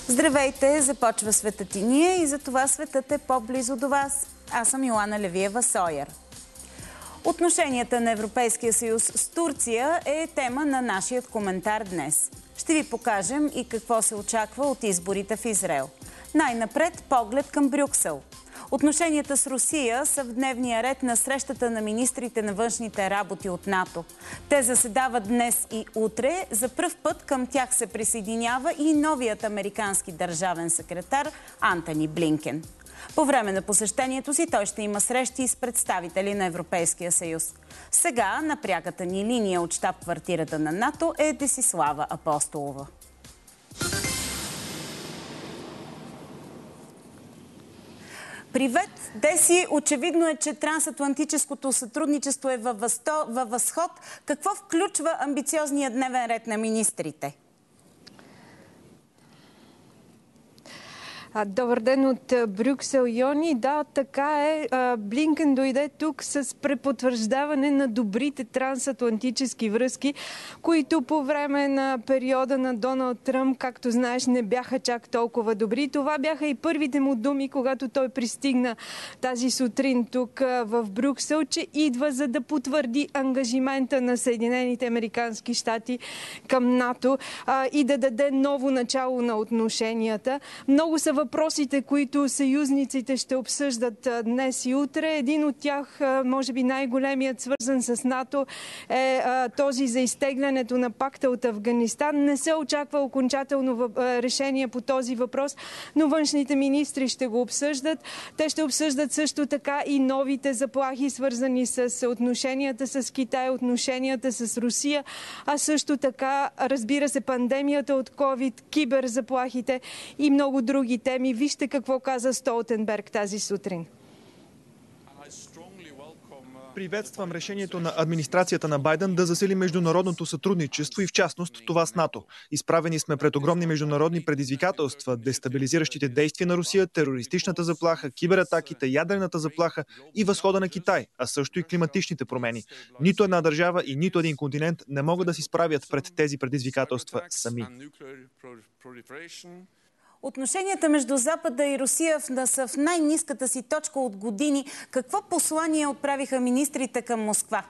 Здравейте! Започва Светът и ние и за това светът е по-близо до вас. Аз съм Йоана Левиева-Сойер. Отношенията на Европейския съюз с Турция е тема на нашия коментар днес. Ще ви покажем и какво се очаква от изборите в Израел. Най-напред поглед към Брюксел. Отношенията с Русия са в дневния ред на срещата на министрите на външните работи от НАТО. Те заседават днес и утре. За пръв път към тях се присъединява и новият американски държавен секретар Антони Блинкен. По време на посещението си той ще има срещи с представители на Европейския съюз. Сега на пряката ни линия от щаб-квартирата на НАТО е Десислава Апостолова. Привет, Деси! Очевидно е, че трансатлантическото сътрудничество е във възход. Какво включва амбициозният дневен ред на министрите? Добър ден от Брюксел, Йони. Да, така е. Блинкен дойде тук с препотвърждаване на добрите трансатлантически връзки, които по време на периода на Доналд Тръмп, както знаеш, не бяха чак толкова добри. Това бяха и първите му думи, когато той пристигна тази сутрин тук в Брюксел, че идва за да потвърди ангажимента на Съединените американски щати към НАТО и да даде ново начало на отношенията. Много са въпросите, които съюзниците ще обсъждат днес и утре. Един от тях, може би най-големият, свързан с НАТО, е този за изтеглянето на пакта от Афганистан. Не се очаква окончателно решение по този въпрос, но външните министри ще го обсъждат. Те ще обсъждат също така и новите заплахи, свързани с отношенията с Китай, отношенията с Русия, а също така, разбира се, пандемията от COVID, киберзаплахите и много други теми. Вижте какво каза Столтенберг тази сутрин. Приветствам решението на администрацията на Байден да засили международното сътрудничество и в частност това с НАТО. Изправени сме пред огромни международни предизвикателства, дестабилизиращите действия на Русия, терористичната заплаха, кибератаките, ядрената заплаха и възхода на Китай, а също и климатичните промени. Нито една държава и нито един континент не могат да се справят пред тези предизвикателства сами. Отношенията между Запада и Русия са в най-ниската си точка от години. Какво послание отправиха министрите към Москва?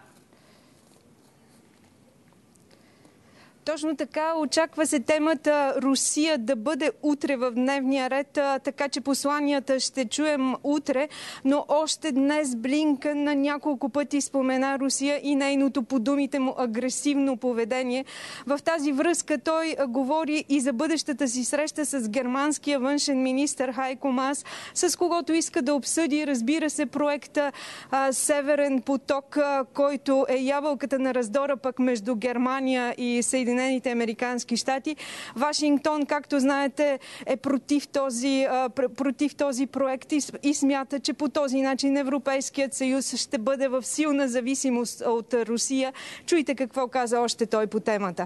Точно така, очаква се темата Русия да бъде утре в дневния ред, така че посланията ще чуем утре, но още днес Блинкен на няколко пъти спомена Русия и нейното, по думите му, агресивно поведение. В тази връзка той говори и за бъдещата си среща с германския външен министър Хайко Мас, с когото иска да обсъди, разбира се, проекта Северен поток, който е ябълката на раздора пък между Германия и Съединените американски щати. Вашингтон, както знаете, е против този проект и смята, че по този начин Европейският съюз ще бъде в силна зависимост от Русия. Чуйте какво каза още той по темата.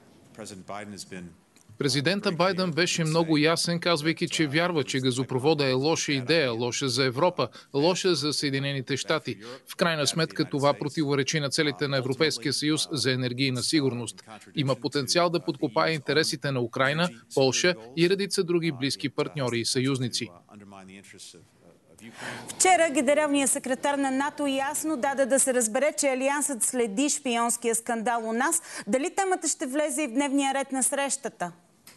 Президента Байден беше много ясен, казвайки, че вярва, че газопровода е лоша идея, лоша за Европа, лоша за Съединените щати. В крайна сметка това противоречи на целите на Европейския съюз за енергийна сигурност. Има потенциал да подкопае интересите на Украйна, Полша и редица други близки партньори и съюзници. Вчера генералният секретар на НАТО ясно даде да се разбере, че Алиансът следи шпионския скандал у нас. Дали темата ще влезе и в дневния ред на срещата?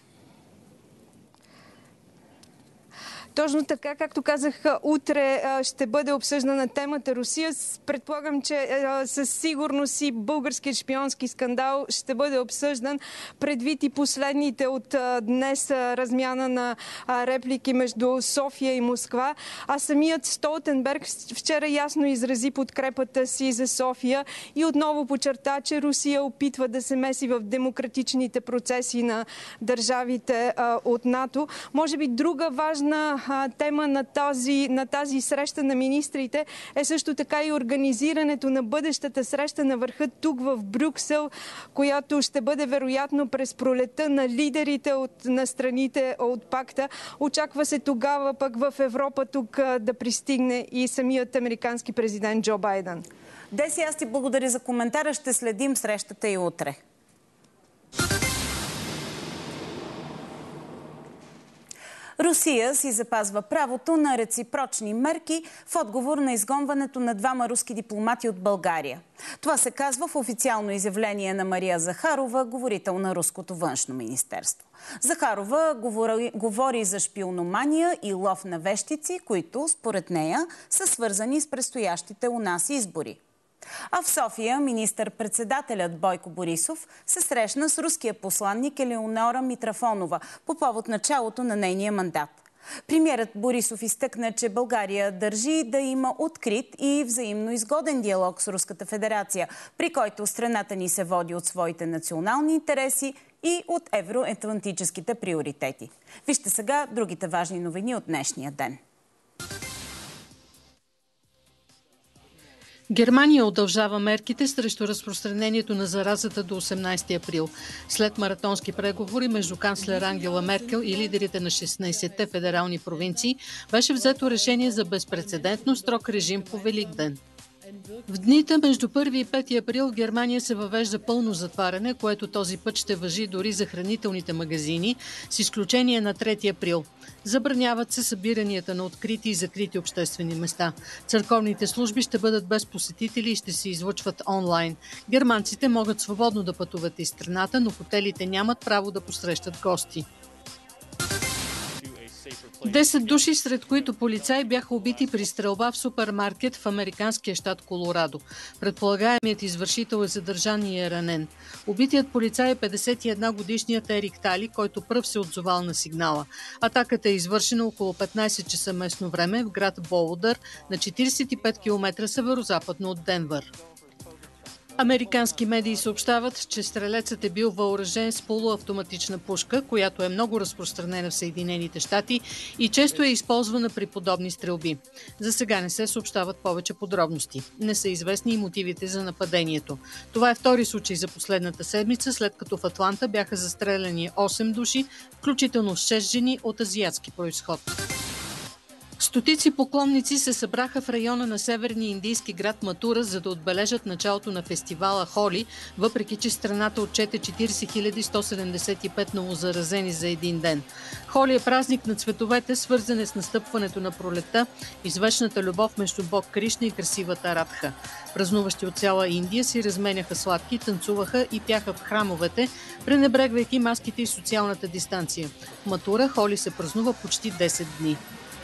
Точно така, както казах, утре ще бъде обсъждана темата Русия. Предполагам, че със сигурност и българският шпионски скандал ще бъде обсъждан, предвид и последните от днес размяна на реплики между София и Москва. А самият Столтенберг вчера ясно изрази подкрепата си за София и отново подчерта, че Русия опитва да се меси в демократичните процеси на държавите от НАТО. Може би друга важна тема на тази среща на министрите е също така и организирането на бъдещата среща на върха тук в Брюксел, която ще бъде вероятно през пролета на лидерите на страните от пакта. Очаква се тогава пък в Европа тук да пристигне и самият американски президент Джо Байден. Деси, аз ти благодаря за коментара. Ще следим срещата и утре. Русия си запазва правото на реципрочни мерки в отговор на изгонването на двама руски дипломати от България. Това се казва в официално изявление на Мария Захарова, говорител на Руското външно министерство. Захарова говори за шпиономания и лов на вещици, които, според нея, са свързани с предстоящите у нас избори. А в София министър-председателят Бойко Борисов се срещна с руския посланник Елеонора Митрофанова по повод началото на нейния мандат. Премиерът Борисов изтъкна, че България държи да има открит и взаимно изгоден диалог с Руската федерация, при който страната ни се води от своите национални интереси и от евроатлантическите приоритети. Вижте сега другите важни новини от днешния ден. Германия удължава мерките срещу разпространението на заразата до 18 април. След маратонски преговори между канцлер Ангела Меркел и лидерите на 16-те федерални провинции, беше взето решение за безпрецедентно строг режим по Великден. В дните между 1 и 5 април в Германия се въвежда пълно затваряне, което този път ще важи дори за хранителните магазини, с изключение на 3 април. Забраняват се събиранията на открити и закрити обществени места. Църковните служби ще бъдат без посетители и ще се излъчват онлайн. Германците могат свободно да пътуват из страната, но хотелите нямат право да посрещат гости. 10 души, сред които полицаи, бяха убити при стрелба в супермаркет в американския щат Колорадо. Предполагаемият извършител е задържан и е ранен. Убитият полицай е 51-годишният Ерик Тали, който пръв се отзовал на сигнала. Атаката е извършена около 15 часа местно време в град Болдър, на 45 км северозападно от Денвър. Американски медии съобщават, че стрелецът е бил въоръжен с полуавтоматична пушка, която е много разпространена в Съединените щати и често е използвана при подобни стрелби. За сега не се съобщават повече подробности. Не са известни и мотивите за нападението. Това е втори случай за последната седмица, след като в Атланта бяха застреляни 8 души, включително 6 жени от азиатски произход. Стотици поклонници се събраха в района на северния индийски град Матура, за да отбележат началото на фестивала Холи, въпреки че страната отчете 40 175 новозаразени за един ден. Холи е празник на цветовете, свързан с настъпването на пролетта, извечната любов между бог Кришна и красивата Радха. Празнуващи от цяла Индия си разменяха сладки, танцуваха и пяха в храмовете, пренебрегвайки маските и социалната дистанция. В Матура Холи се празнува почти 10 дни.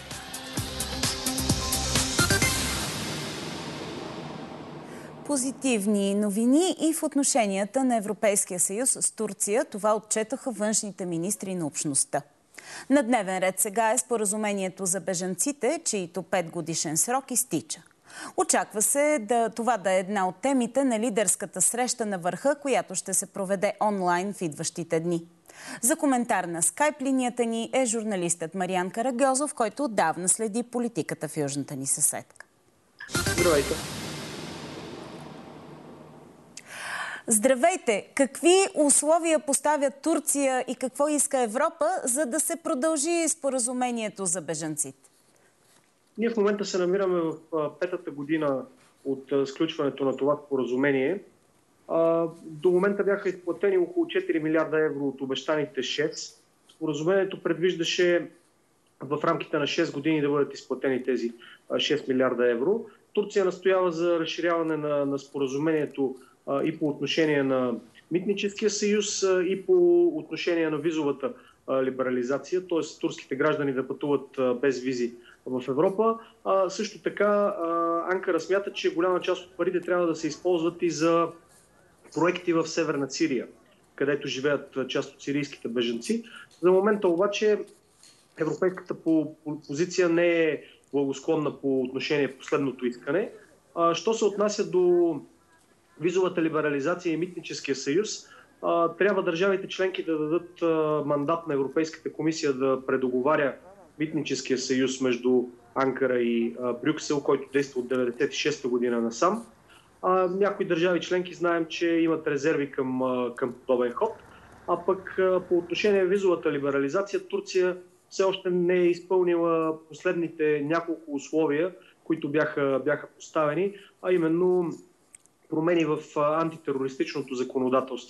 Позитивни новини и в отношенията на Европейския съюз с Турция. Това отчетоха външните министри на общността. На дневен ред сега е споразумението за бежанците, чието 5-годишен срок изтича. Очаква се това да е една от темите на лидерската среща на върха, която ще се проведе онлайн в идващите дни. За коментар на скайп линията ни е журналистът Мариан Карагьозов, който отдавна следи политиката в южната ни съседка. Здравейте! Здравейте! Какви условия поставя Турция и какво иска Европа, за да се продължи споразумението за бежанците? Ние в момента се намираме в петата година от сключването на това споразумение. До момента бяха изплатени около 4 милиарда евро от обещаните 6. Споразумението предвиждаше в рамките на 6 години да бъдат изплатени тези 6 милиарда евро. Турция настоява за разширяване на споразумението и по отношение на Митническия съюз, и по отношение на визовата либерализация, т.е. турските граждани да пътуват без визи в Европа. Също така Анкара смята, че голяма част от парите трябва да се използват и за проекти в Северна Сирия, където живеят част от сирийските бежанци. За момента обаче европейската позиция не е благосклонна по отношение последното искане. Що се отнася до визовата либерализация и Митническия съюз, трябва държавите членки да дадат мандат на Европейската комисия да предоговаря Митническия съюз между Анкара и Брюксел, който действа от 1996 година насам. Някои държави членки знаем, че имат резерви към подобен ход. А пък по отношение на визовата либерализация, Турция все още не е изпълнила последните няколко условия, които бяха поставени, а именно промени в антитерористичното законодателство,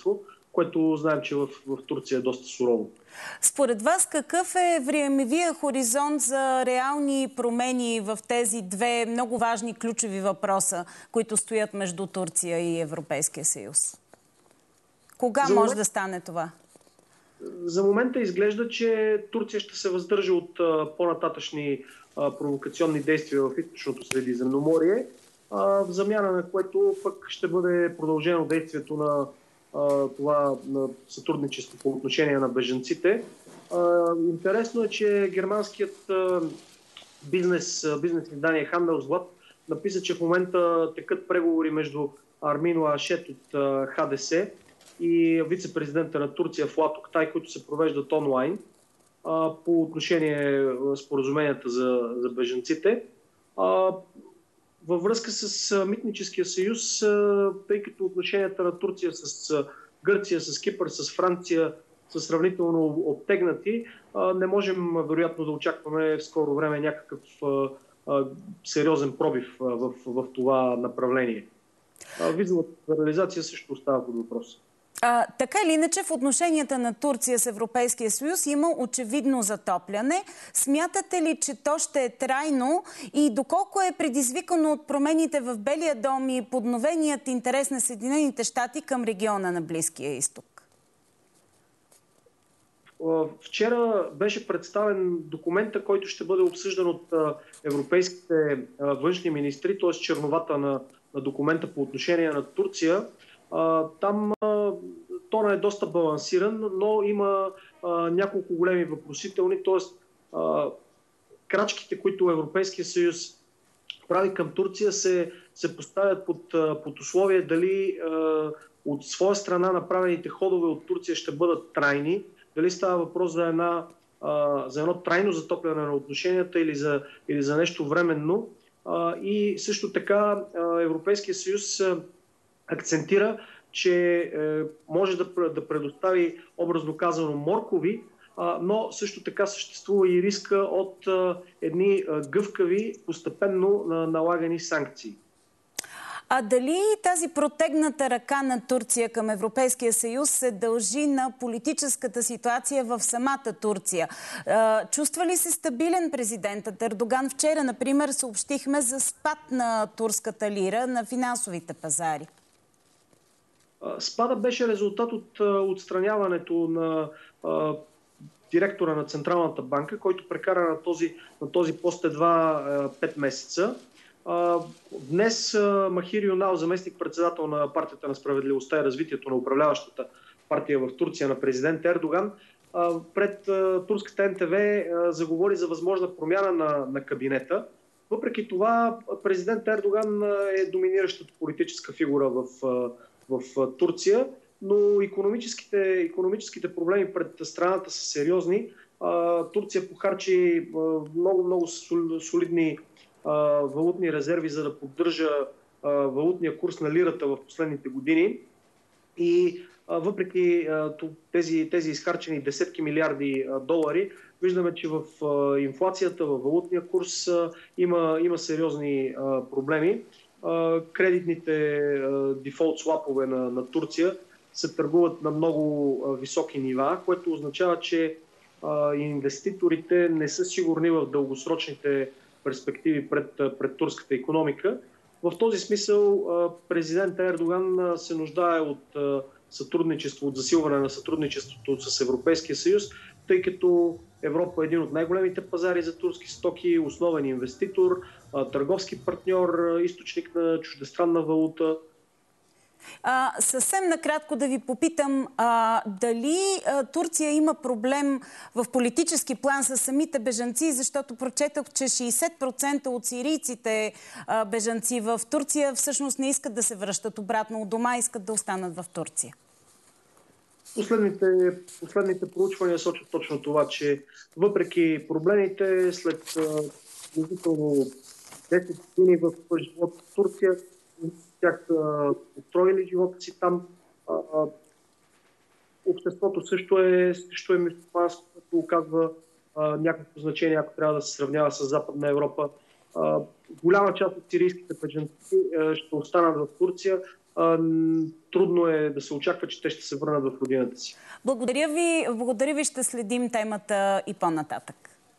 което знаем, че в Турция е доста сурово. Според вас какъв е времевия хоризонт за реални промени в тези две много важни ключови въпроса, които стоят между Турция и Европейския съюз? Кога може да стане това? За момента изглежда, че Турция ще се въздържа от по-нататъчни провокационни действия в източното Средиземноморие, в замяна на което пък ще бъде продължено действието на това сътрудничество по отношение на бежанците. Интересно е, че германският бизнес издание Handelsblatt написа, че в момента текат преговори между Армин Лашет от ХДС и вице-президента на Турция Фуат Октай, които се провеждат онлайн по отношение споразуменията за бежанците. Във връзка с Митническия съюз, тъй като отношенията на Турция с Гърция, с Кипър, с Франция са сравнително оттегнати, не можем вероятно да очакваме в скоро време някакъв сериозен пробив в това направление. Визовата либерализация също остава под въпрос. Така или иначе, в отношенията на Турция с Европейския съюз има очевидно затопляне. Смятате ли, че то ще е трайно и доколко е предизвикано от промените в Белия дом и подновеният интерес на Съединените щати към региона на Близкия изток? Вчера беше представен документа, който ще бъде обсъждан от европейските външни министри, т.е. черновата на документа по отношение на Турция. Там тона е доста балансиран, но има няколко големи въпросителни, т.е. крачките, които Европейския съюз прави към Турция, се поставят под условие дали от своя страна направените ходове от Турция ще бъдат трайни, дали става въпрос за едно трайно затопляне на отношенията или за нещо временно. И също така Европейския съюз акцентира, че може да предостави, образно казано, моркови, но също така съществува и риска от едни гъвкави, постепенно налагани санкции. А дали тази протегната ръка на Турция към Европейския съюз се дължи на политическата ситуация в самата Турция? Чувства ли се стабилен президентът Ердоган? Вчера, например, съобщихме за спад на турската лира на финансовите пазари. Спада беше резултат от отстраняването на директора на Централната банка, който прекара на този пост едва 5 месеца. Днес Махир Юнал, заместник-председател на партията на справедливостта и развитието на управляващата партия в Турция на президент Ердоган, пред турската НТВ заговори за възможна промяна на кабинета. Въпреки това, президент Ердоган е доминиращата политическа фигура в Турция, но икономическите проблеми пред страната са сериозни. Турция похарчи много солидни валутни резерви, за да поддържа валутния курс на лирата в последните години. И въпреки тези изхарчени десетки милиарди долари, виждаме, че в инфлацията, в валутния курс има сериозни проблеми. Кредитните дефолт слапове на Турция се търгуват на много високи нива, което означава, че инвеститорите не са сигурни в дългосрочните перспективи пред турската икономика. В този смисъл президент Ердоган се нуждае от сътрудничество, от засилване на сътрудничеството с Европейския съюз, тъй като Европа е един от най-големите пазари за турски стоки, основен инвеститор, търговски партньор, източник на чуждестранна валута. Съвсем накратко да ви попитам, дали Турция има проблем в политически план с самите бежанци, защото прочетох, че 60% от сирийците бежанци в Турция всъщност не искат да се връщат обратно от дома, искат да останат в Турция. Последните проучвания сочат точно това, че въпреки проблемите след действително 10 години в живота в Турция, тях са устроили живота си там. Обществото също е мюсюлманско, което оказва някакво значение, ако трябва да се сравнява с Западна Европа. голяма част от сирийските бежанци ще останат в Турция. Трудно е да се очаква, че те ще се върнат в родината си. Благодаря ви, ще следим темата и по-нататък.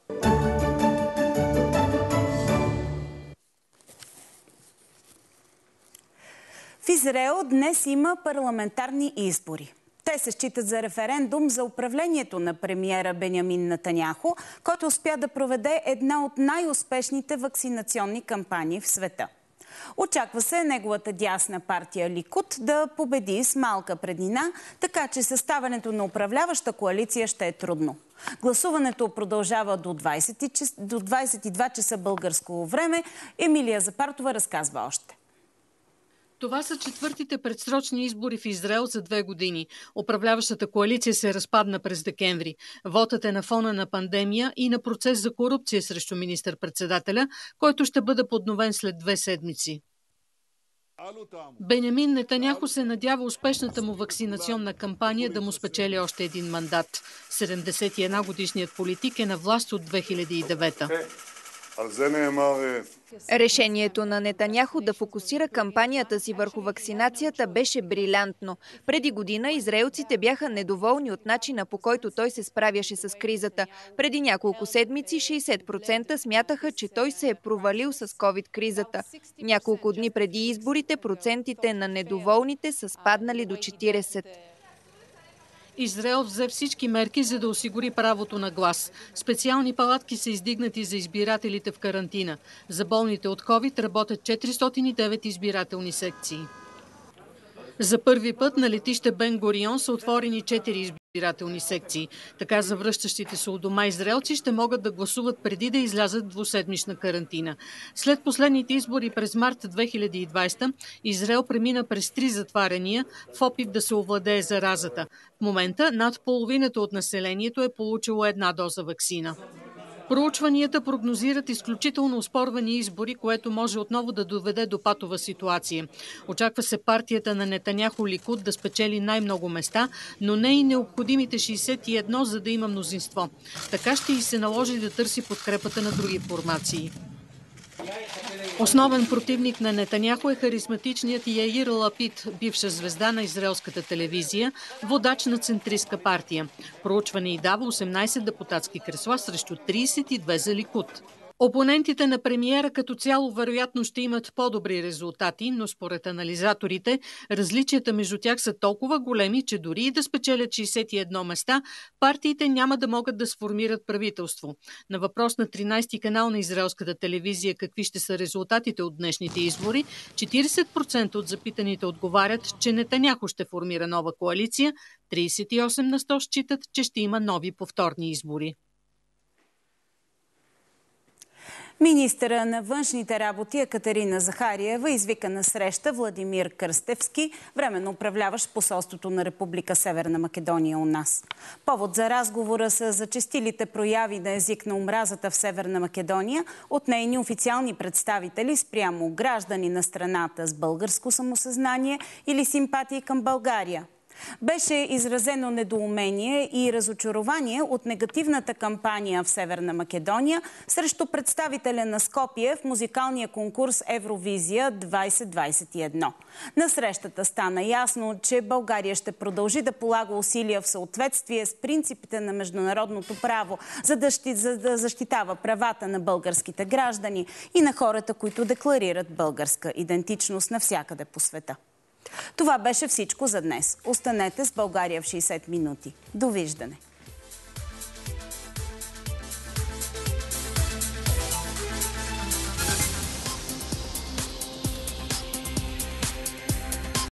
В Израел днес има парламентарни избори. Те се считат за референдум за управлението на премиера Бенямин Нетаняху, който успя да проведе една от най-успешните вакцинационни кампании в света. Очаква се неговата дясна партия Ликуд да победи с малка преднина, така че съставянето на управляваща коалиция ще е трудно. Гласуването продължава до 22 часа българско време. Емилия Запартова разказва още. Това са четвъртите предсрочни избори в Израел за 2 години. Управляващата коалиция се разпадна през декември. Вотът е на фона на пандемия и на процес за корупция срещу министър-председателя, който ще бъде подновен след 2 седмици. Бенямин Нетаняху се надява успешната му вакцинационна кампания да му спечели още един мандат. 71-годишният политик е на власт от 2009. Решението на Нетаняху да фокусира кампанията си върху вакцинацията беше брилянтно. Преди година израелците бяха недоволни от начина, по който той се справяше с кризата. Преди няколко седмици 60% смятаха, че той се е провалил с COVID-кризата. Няколко дни преди изборите процентите на недоволните са спаднали до 40%. Израел взе всички мерки, за да осигури правото на глас. Специални палатки са издигнати за избирателите в карантина. За болните от COVID работят 409 избирателни секции. За първи път на летище Бен Горион са отворени 4 избирателни секции. Така завръщащите се от дома израелци ще могат да гласуват преди да излязат двуседмична карантина. След последните избори през март 2020 Израел премина през 3 затваряния в опит да се овладее заразата. В момента над половината от населението е получило 1 доза ваксина. Проучванията прогнозират изключително оспорвани избори, което може отново да доведе до патова ситуация. Очаква се партията на Нетаняху Ликуд да спечели най-много места, но не и необходимите 61, за да има мнозинство. Така ще и се наложи да търси подкрепата на други формации. Основен противник на Нетаняху е харизматичният Яир Лапид, бивша звезда на израелската телевизия, водач на центристка партия. Проучване й дава 18 депутатски кресла срещу 32 за Ликуд. Опонентите на премиера като цяло вероятно ще имат по-добри резултати, но според анализаторите различията между тях са толкова големи, че дори и да спечелят 61 места, партиите няма да могат да сформират правителство. На въпрос на 13-ти канал на израелската телевизия какви ще са резултатите от днешните избори, 40% от запитаните отговарят, че Нетаняху ще формира нова коалиция, 38% считат, че ще има нови повторни избори. Министъра на външните работи Екатерина Захариева извика на среща Владимир Кръстевски, временно управляващ посолството на Република Северна Македония у нас. Повод за разговора са зачестилите прояви на език на омразата в Северна Македония от нейни официални представители спрямо граждани на страната с българско самосъзнание или симпатии към България. Беше изразено недоумение и разочарование от негативната кампания в Северна Македония срещу представителя на Скопие в музикалния конкурс Евровизия 2021. На срещата стана ясно, че България ще продължи да полага усилия в съответствие с принципите на международното право, за да защитава правата на българските граждани и на хората, които декларират българска идентичност навсякъде по света. Това беше всичко за днес. Останете с България в 60 минути. Довиждане!